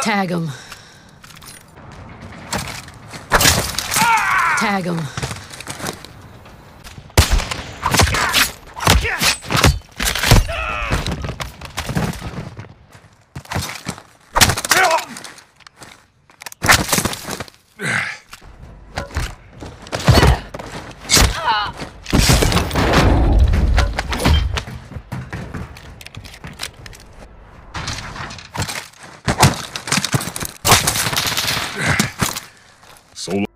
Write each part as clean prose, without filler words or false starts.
Tag him. Tag him. Solo.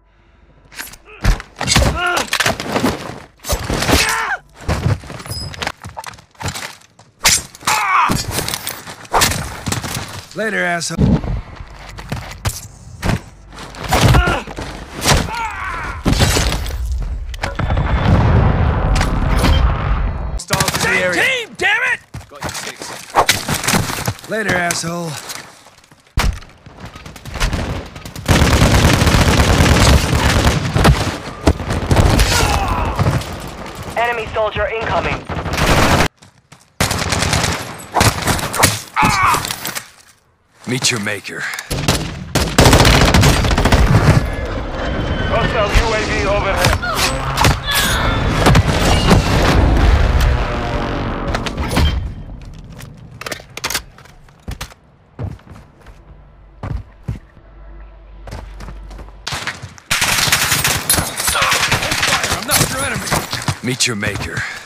Later, asshole. Same team, damn it! Got your six. Later, asshole. Enemy soldier incoming. Meet your maker. Hostile UAV overhead. I'm not your enemy. Meet your maker.